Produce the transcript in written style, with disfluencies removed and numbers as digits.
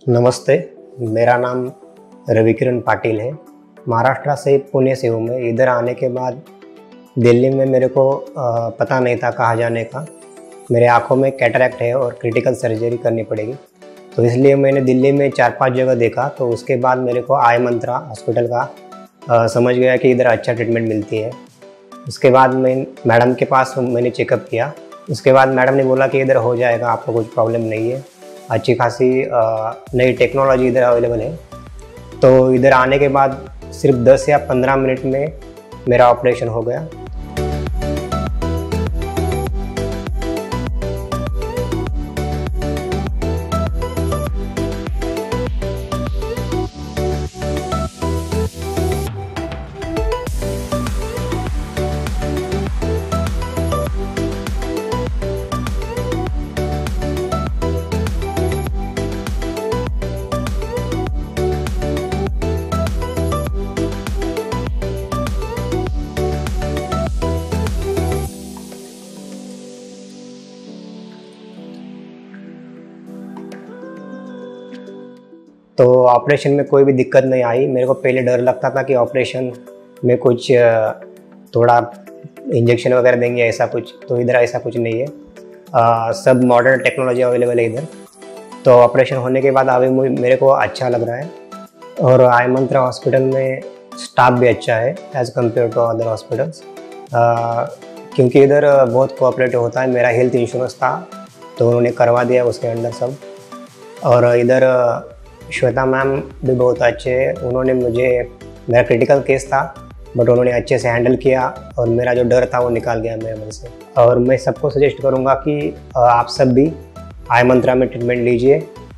नमस्ते, मेरा नाम रविकिरण पाटिल है। महाराष्ट्र से पुणे से हूँ मैं। इधर आने के बाद दिल्ली में मेरे को पता नहीं था कहाँ जाने का। मेरे आँखों में कैटरैक्ट है और क्रिटिकल सर्जरी करनी पड़ेगी, तो इसलिए मैंने दिल्ली में 4-5 जगह देखा। तो उसके बाद मेरे को आई मंत्रा हॉस्पिटल का समझ गया कि इधर अच्छा ट्रीटमेंट मिलती है। उसके बाद मैं मैडम के पास मैंने चेकअप किया। उसके बाद मैडम ने बोला कि इधर हो जाएगा, आपको कुछ प्रॉब्लम नहीं है, अच्छी खासी नई टेक्नोलॉजी इधर अवेलेबल है। तो इधर आने के बाद सिर्फ 10 या 15 मिनट में मेरा ऑपरेशन हो गया। तो ऑपरेशन में कोई भी दिक्कत नहीं आई। मेरे को पहले डर लगता था कि ऑपरेशन में कुछ थोड़ा इंजेक्शन वगैरह देंगे ऐसा कुछ, तो इधर ऐसा कुछ नहीं है। सब मॉडर्न टेक्नोलॉजी अवेलेबल है इधर। तो ऑपरेशन होने के बाद अभी मेरे को अच्छा लग रहा है। और आई मंत्रा हॉस्पिटल में स्टाफ भी अच्छा है as compare to other hospitals, क्योंकि इधर बहुत कोऑपरेटिव होता है। मेरा हेल्थ इंश्योरेंस था तो उन्होंने करवा दिया उसके अंदर सब। और इधर श्वेता मैम भी बहुत अच्छे हैं। उन्होंने मेरा क्रिटिकल केस था बट उन्होंने अच्छे से हैंडल किया और मेरा जो डर था वो निकाल गया मेरे मन से। और मैं सबको सजेस्ट करूँगा कि आप सब भी आई मंत्रा में ट्रीटमेंट लीजिए।